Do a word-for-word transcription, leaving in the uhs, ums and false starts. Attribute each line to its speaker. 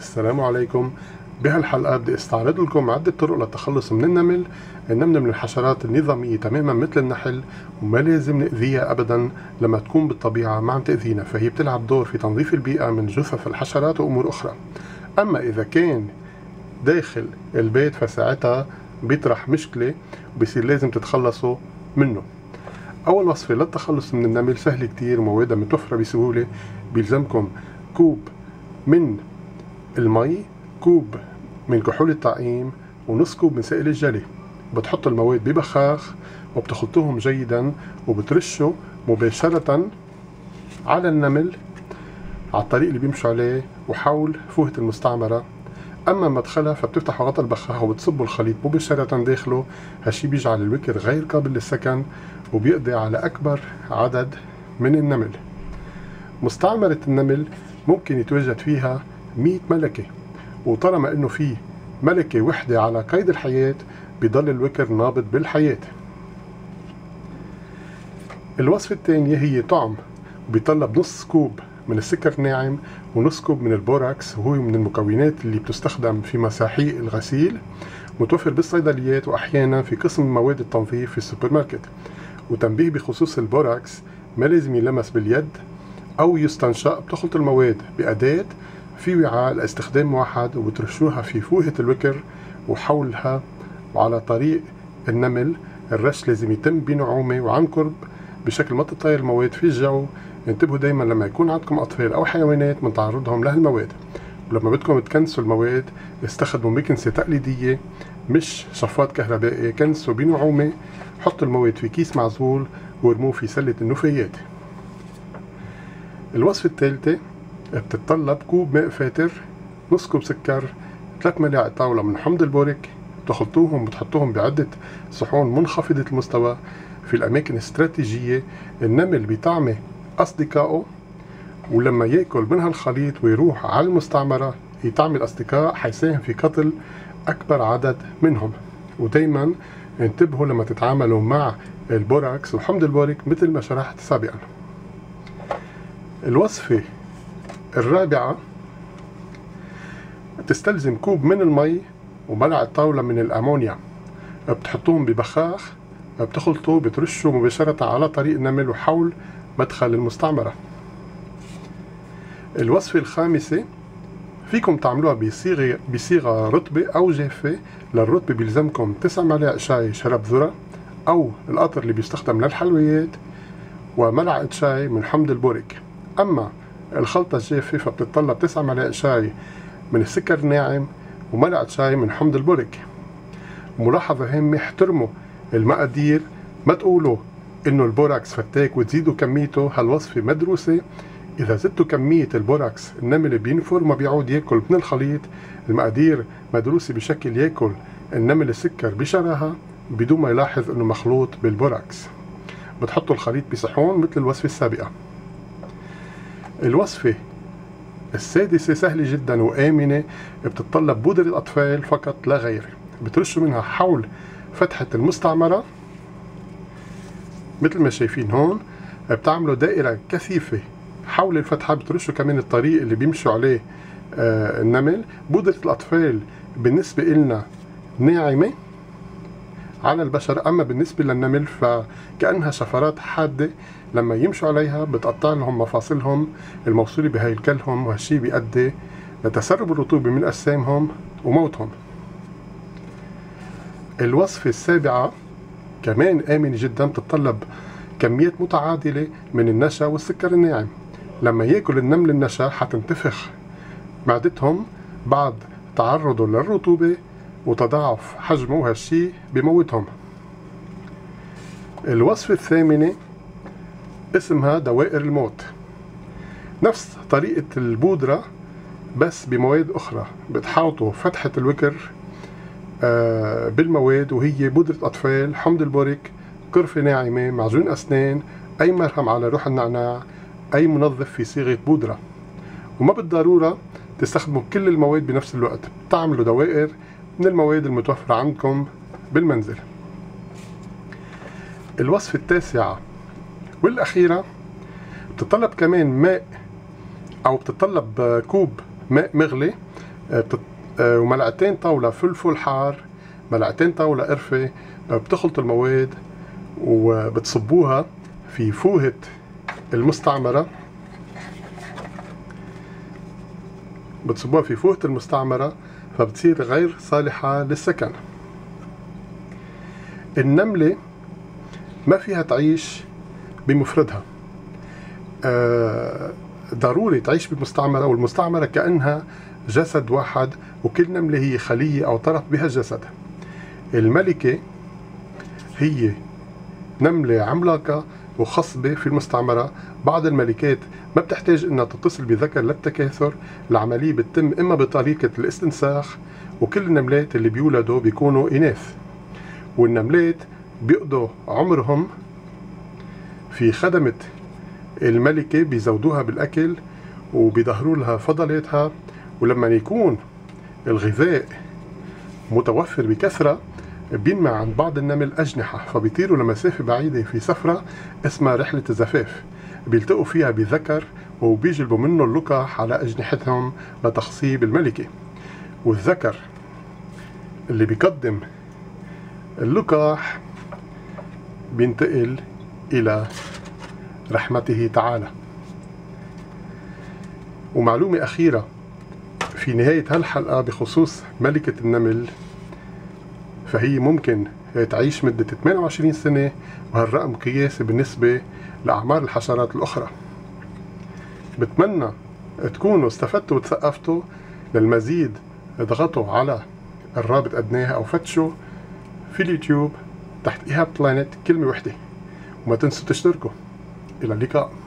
Speaker 1: السلام عليكم. بهالحلقة بدي استعرض لكم عدة طرق للتخلص من النمل. النمل من الحشرات النظامية تماما مثل النحل، وما لازم نأذيها أبدا لما تكون بالطبيعة ما عم تأذينا، فهي بتلعب دور في تنظيف البيئة من جثث الحشرات وأمور أخرى. أما إذا كان داخل البيت فساعتها بيطرح مشكلة وبصير لازم تتخلصوا منه. أول وصفة للتخلص من النمل سهل كتير وموادها متوفرة بسهولة. بيلزمكم كوب من المي، كوب من كحول الطعيم، ونص كوب من سائل الجلي. بتحطوا المواد ببخاخ وبتخلطوهم جيدا وبترشوا مباشرة على النمل على الطريق اللي بيمشوا عليه وحول فوهة المستعمرة. أما مدخلها فبتفتحوا غطا البخاخ وبتصبوا الخليط مباشرة داخله. هالشي بيجعل الوكر غير قابل للسكن وبيقضي على أكبر عدد من النمل. مستعمرة النمل ممكن يتواجد فيها مئة ملكة، وطالما انه في ملكة وحدة على قيد الحياة بيضل الوكر نابض بالحياة. الوصفة الثانية هي طعم، بيطلب نص كوب من السكر ناعم ونص كوب من البوراكس، وهو من المكونات اللي بتستخدم في مساحيق الغسيل، متوفر بالصيدليات واحيانا في قسم مواد التنظيف في السوبر ماركت. وتنبيه بخصوص البوراكس، ما لازم يلمس باليد او يستنشق. بتخلط المواد بأداة في وعاء لاستخدام واحد وبترشوها في فوهة الوكر وحولها وعلى طريق النمل. الرش لازم يتم بنعومة وعن قرب بشكل ما تطير المواد في الجو. انتبهوا دايما لما يكون عندكم أطفال أو حيوانات من تعرضهم لهالمواد. ولما بدكم تكنسوا المواد استخدموا مكنسة تقليدية مش شفاط كهربائي. كنسوا بنعومة، حطوا المواد في كيس معزول وارموه في سلة النفايات. الوصفة الثالثة بتتطلب كوب ماء فاتر، نص كوب سكر، ثلاث ملاعق طاولة من حمض البوريك. بتخلطوهم وبتحطوهم بعدة صحون منخفضة المستوى في الأماكن الاستراتيجية. النمل بطعمه أصدقائه، ولما يأكل من هالخليط ويروح على المستعمرة يطعم الأصدقاء حيساهم في قتل أكبر عدد منهم. ودايما انتبهوا لما تتعاملوا مع البوراكس وحمض البوريك مثل ما شرحت سابقا. الوصفة الرابعة تستلزم كوب من المي وملعقة طاولة من الأمونيا. بتحطوهم ببخاخ، بتخلطوا، بترشوا مباشرة على طريق النمل وحول مدخل المستعمرة. الوصفة الخامسة فيكم تعملوها بصيغة بصيغة رطبة أو جافة. للرطبة بيلزمكم تسع ملاعق شاي شرب ذرة أو القطر اللي بيستخدم للحلويات، وملعقة شاي من حمض البوريك. أما الخلطة الجافة فبتتطلب تسع ملاعق شاي من السكر الناعم وملعقة شاي من حمض البوريك. ملاحظة هامة، احترموا المقادير، ما تقولوا انه البوراكس فتاك وتزيدوا كميته. هالوصفة مدروسة. اذا زدتوا كمية البوراكس النمل بينفر وما بيعود ياكل من الخليط. المقادير مدروسة بشكل ياكل النمل السكر بشراهة بدون ما يلاحظ انه مخلوط بالبوراكس. بتحطوا الخليط بصحون مثل الوصفة السابقة. الوصفة السادسة سهلة جدا وآمنة، بتتطلب بودرة الأطفال فقط لا غير. بترشوا منها حول فتحة المستعمرة مثل ما شايفين هون. بتعملوا دائرة كثيفة حول الفتحة. بترشوا كمان الطريق اللي بيمشوا عليه آه النمل. بودرة الأطفال بالنسبة إلنا ناعمة على البشر، أما بالنسبة للنمل فكأنها شفرات حادة. لما يمشوا عليها بتقطع لهم مفاصلهم الموصولة بهيكلهم، وهالشي بيؤدي لتسرب الرطوبة من أجسامهم وموتهم. الوصفة السابعة كمان آمنة جدا، بتتطلب كميات متعادلة من النشا والسكر الناعم. لما ياكل النمل النشا حتنتفخ معدتهم بعد تعرضه للرطوبة وتضاعف حجمه، وهالشي بموتهم. الوصفة الثامنة اسمها دوائر الموت. نفس طريقة البودرة بس بمواد أخرى. بتحاوطوا فتحة الوكر آه بالمواد، وهي بودرة أطفال، حمض البوريك، قرفة ناعمة، معجون أسنان، أي مرهم على روح النعناع، أي منظف في صيغة بودرة. وما بالضرورة تستخدموا كل المواد بنفس الوقت. تعملوا دوائر من المواد المتوفرة عندكم بالمنزل. الوصفة التاسعة والأخيرة بتتطلب كمان ماء، أو بتتطلب كوب ماء مغلي وملعقتين طاولة فلفل حار، ملعقتين طاولة قرفة. بتخلطوا المواد وبتصبوها في فوهة المستعمرة بتصبوها في فوهة المستعمرة فبتصير غير صالحة للسكن. النملة ما فيها تعيش بمفردها، آه ضروري تعيش بالمستعمرة، والمستعمرة كأنها جسد واحد، وكل نملة هي خلية أو طرف بهالجسد. الملكة هي نملة عملاقة وخصبة في المستعمرة. بعض الملكات ما بتحتاج انها تتصل بذكر للتكاثر، العملية بتتم اما بطريقة الاستنساخ، وكل النملات اللي بيولدوا بيكونوا اناث. والنملات بيقضوا عمرهم في خدمة الملكة، بيزودوها بالاكل وبيظهروا لها فضلاتها، ولما يكون الغذاء متوفر بكثرة بينمع عند بعض النمل أجنحة، فبيطيروا لمسافة بعيدة في سفرة اسمها رحلة الزفاف، بيلتقوا فيها بذكر وبيجلبوا منه اللقاح على أجنحتهم لتخصيب الملكة. والذكر اللي بيقدم اللقاح بينتقل إلى رحمته تعالى. ومعلومة أخيرة في نهاية هالحلقة بخصوص ملكة النمل، فهي ممكن تعيش مدة ثمانية وعشرين سنة، وهالرقم قياسي بالنسبة لأعمار الحشرات الأخرى. بتمنى تكونوا استفدتوا وتثقفتوا. للمزيد اضغطوا على الرابط أدناه أو فتشوا في اليوتيوب تحت إيهاب بلانت كلمة وحدة، وما تنسوا تشتركوا. إلى اللقاء.